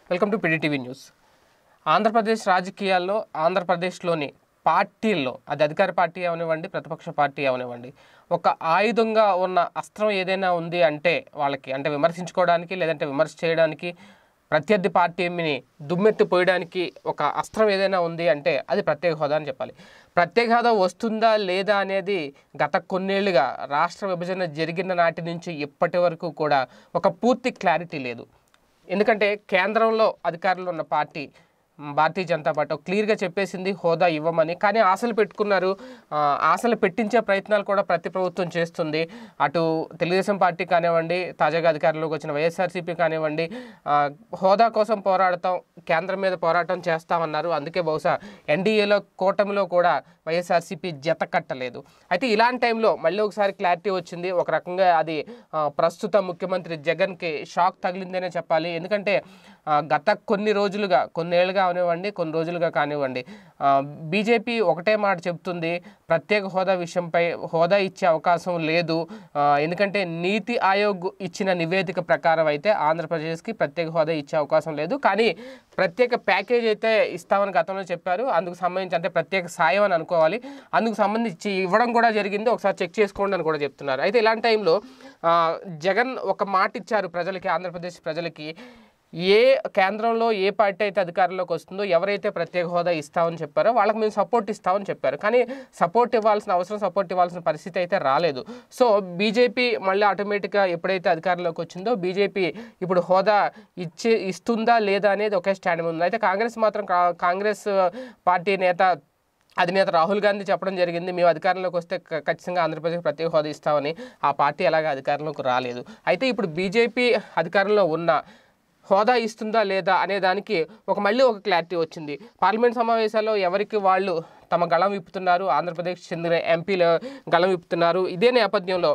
Welcome to PDTV news. Andhra Pradesh రాజకీయాల్లో ఆంధ్రప్రదేశ్లోని పార్టీల్లో అది అధికార పార్టీ అవనివ్వండి, ప్రతిపక్ష పార్టీ అవనివ్వండి, ఒక ఆయుధంగా ఉన్న అస్త్రం ఏదైనా ఉంది అంటే వాళ్ళకి అంటే విమర్శించుకోవడానికి లేదంటే విమర్శ చేయడానికి ప్రత్యర్థి పార్టీని దుమ్మెత్తి పోయడానికి ఒక అస్త్రం ఏదైనా ఉంది అంటే అది ప్రత్యేక హోదా అని చెప్పాలి. ప్రత్యేక హోదా వస్తుందా లేదా అనేది గత కొన్నేళ్లుగా రాష్ట్ర విభజన జరిగిన నాటి నుంచి ఇప్పటి వరకు కూడా ఒక పూర్తి క్లారిటీ లేదు. ఎందుకంటే కేంద్రంలో అధికారంలో ఉన్న పార్టీ భారతీయ జనతా పార్టీ క్లియర్గా చెప్పేసింది హోదా ఇవ్వమని. కానీ ఆశలు పెట్టుకున్నారు, ఆశలు పెట్టించే ప్రయత్నాలు కూడా ప్రతి ప్రభుత్వం చేస్తుంది. అటు తెలుగుదేశం పార్టీ కానివ్వండి, తాజాగా అధికారంలోకి వచ్చిన వైఎస్ఆర్సీపీ కానివ్వండి, హోదా కోసం పోరాడతాం, కేంద్రం మీద పోరాటం చేస్తామన్నారు. అందుకే బహుశా ఎన్డీఏలో కూటమిలో కూడా వైఎస్ఆర్సీపీ జత కట్టలేదు. అయితే ఇలాంటి టైంలో మళ్ళీ ఒకసారి క్లారిటీ వచ్చింది. ఒక రకంగా అది ప్రస్తుత ముఖ్యమంత్రి జగన్కి షాక్ తగిలిందనే చెప్పాలి. ఎందుకంటే గత కొన్ని రోజులుగా, కొన్నేళ్ళుగా అవనివ్వండి, కొన్ని రోజులుగా కానివ్వండి, బీజేపీ ఒకటే మాట చెప్తుంది, ప్రత్యేక హోదా విషయంపై హోదా ఇచ్చే అవకాశం లేదు. ఎందుకంటే నీతి ఆయోగ్ ఇచ్చిన నివేదిక ప్రకారం అయితే ఆంధ్రప్రదేశ్కి ప్రత్యేక హోదా ఇచ్చే అవకాశం లేదు. కానీ ప్రత్యేక ప్యాకేజ్ అయితే ఇస్తామని గతంలో చెప్పారు. అందుకు సంబంధించి అంటే ప్రత్యేక సాయం అని అనుకోవాలి, అందుకు సంబంధించి ఇవ్వడం కూడా జరిగింది, ఒకసారి చెక్ చేసుకోండి అని కూడా చెప్తున్నారు. అయితే ఇలాంటి టైంలో జగన్ ఒక మాట ఇచ్చారు ప్రజలకి, ఆంధ్రప్రదేశ్ ప్రజలకి. ఏ కేంద్రంలో ఏ పార్టీ అయితే అధికారంలోకి వస్తుందో, ఎవరైతే ప్రత్యేక హోదా ఇస్తామని చెప్పారో వాళ్ళకి మేము సపోర్ట్ ఇస్తామని చెప్పారు. కానీ సపోర్ట్ ఇవ్వాల్సిన అవసరం, సపోర్ట్ ఇవ్వాల్సిన పరిస్థితి అయితే రాలేదు. సో బీజేపీ మళ్ళీ ఆటోమేటిక్గా ఎప్పుడైతే అధికారంలోకి వచ్చిందో బీజేపీ ఇప్పుడు హోదా ఇస్తుందా లేదా అనేది ఒకే స్టాండ్ ఉంది. అయితే కాంగ్రెస్ మాత్రం, కాంగ్రెస్ పార్టీ అధినేత రాహుల్ గాంధీ చెప్పడం జరిగింది, మేము అధికారంలోకి వస్తే ఖచ్చితంగా ఆంధ్రప్రదేశ్ ప్రత్యేక హోదా ఇస్తామని. ఆ పార్టీ అలాగే అధికారంలోకి రాలేదు. అయితే ఇప్పుడు బీజేపీ అధికారంలో ఉన్న హోదా ఇస్తుందా లేదా అనే దానికి మళ్ళీ ఒక క్లారిటీ వచ్చింది. పార్లమెంట్ సమావేశాల్లో ఎవరికి వాళ్ళు తమ గళం విప్పుతున్నారు, ఆంధ్రప్రదేశ్కి చెందిన ఎంపీలు గళం విప్పుతున్నారు. ఇదే నేపథ్యంలో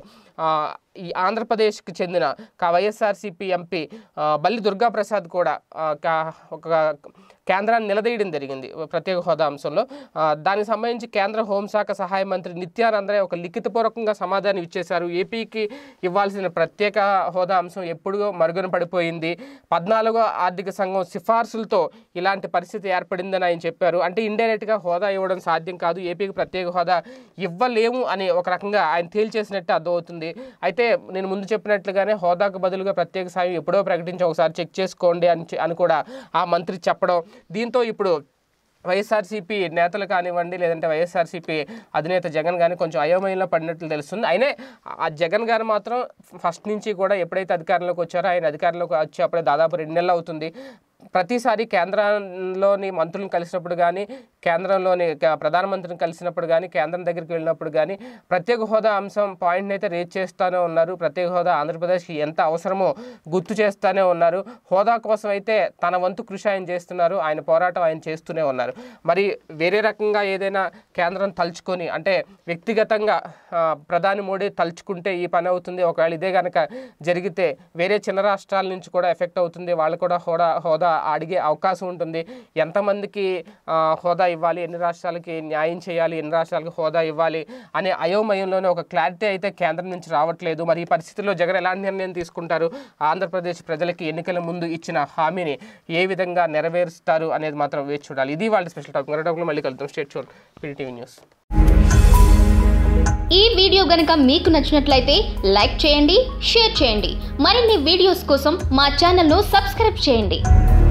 ఈ ఆంధ్రప్రదేశ్కి చెందిన వైఎస్ఆర్సీపీ ఎంపీ బల్లి దుర్గాప్రసాద్ కూడా ఒక కేంద్రాన్ని నిలదీయడం జరిగింది ప్రత్యేక హోదా అంశంలో. దానికి సంబంధించి కేంద్ర హోంశాఖ సహాయ మంత్రి నిత్యానంద్ రాయ్ ఒక లిఖితపూర్వకంగా సమాధానం ఇచ్చేశారు. ఏపీకి ఇవ్వాల్సిన ప్రత్యేక హోదా అంశం ఎప్పుడూ మరుగున పడిపోయింది, 14వ ఆర్థిక సంఘం సిఫార్సులతో ఇలాంటి పరిస్థితి ఏర్పడిందని ఆయన చెప్పారు. అంటే ఇండైరెక్ట్గా హోదా ఇవ్వడం సాధ్యం కాదు, ఏపీకి ప్రత్యేక హోదా ఇవ్వలేము అని ఒక రకంగా ఆయన తేల్చేసినట్టు అర్థమవుతుంది. అయితే నేను ముందు చెప్పినట్లుగానే హోదాకు బదులుగా ప్రత్యేక సాయం ఎప్పుడో ప్రకటించి ఒకసారి చెక్ చేసుకోండి అని కూడా ఆ మంత్రి చెప్పడం. దీంతో ఇప్పుడు వైఎస్ఆర్సీపీ నేతలు కానివ్వండి, లేదంటే వైఎస్ఆర్సీపీ అధినేత జగన్ కానీ కొంచెం అయోమయంలో పడినట్లు తెలుస్తుంది. అయినా ఆ జగన్ గారు మాత్రం ఫస్ట్ నుంచి కూడా ఎప్పుడైతే అధికారంలోకి వచ్చారో, ఆయన అధికారంలోకి వచ్చి అప్పుడే దాదాపు 2 నెలలు అవుతుంది. ప్రతిసారి కేంద్రంలోని మంత్రులను కలిసినప్పుడు కానీ, కేంద్రంలోని ప్రధానమంత్రిని కలిసినప్పుడు కానీ, కేంద్రం దగ్గరికి వెళ్ళినప్పుడు కానీ ప్రత్యేక హోదా అంశం పాయింట్ని అయితే రేజ్ చేస్తూనే ఉన్నారు. ప్రత్యేక హోదా ఆంధ్రప్రదేశ్కి ఎంత అవసరమో గుర్తు చేస్తూనే ఉన్నారు. హోదా కోసం అయితే తన వంతు కృషి ఆయన చేస్తున్నారు, ఆయన పోరాటం ఆయన చేస్తూనే ఉన్నారు. మరి వేరే రకంగా ఏదైనా కేంద్రం తలుచుకొని, అంటే వ్యక్తిగతంగా ప్రధాని మోడీ తలుచుకుంటే ఈ పని అవుతుంది. ఒకవేళ ఇదే కనుక జరిగితే వేరే చిన్న రాష్ట్రాల నుంచి కూడా ఎఫెక్ట్ అవుతుంది, వాళ్ళు కూడా హోదా అడిగే అవకాశం ఉంటుంది. ఎంతమందికి హోదా ఇవ్వాలి, ఎన్ని రాష్ట్రాలకి న్యాయం చేయాలి, ఎన్ని రాష్ట్రాలకు హోదా ఇవ్వాలి అనే అయోమయంలోనే ఒక క్లారిటీ అయితే కేంద్రం నుంచి రావట్లేదు. మరి ఈ పరిస్థితుల్లో జగన్ ఎలాంటి నిర్ణయం తీసుకుంటారు, ఆంధ్రప్రదేశ్ ప్రజలకి ఎన్నికల ముందు ఇచ్చిన హామీని ఏ విధంగా నెరవేరుస్తారు అనేది మాత్రం వేచి చూడాలి. ఇది వాళ్ళ స్పెషల్ టాపిక్. మరో టాపిక్లో మళ్ళీ కలుద్దాం. స్టేట్ చూడండి PDTV న్యూస్. ఈ వీడియో గనుక మీకు నచ్చినట్లయితే లైక్ చేయండి, షేర్ చేయండి. మరిన్ని వీడియోస్ కోసం మా ఛానల్ను సబ్స్క్రైబ్ చేయండి.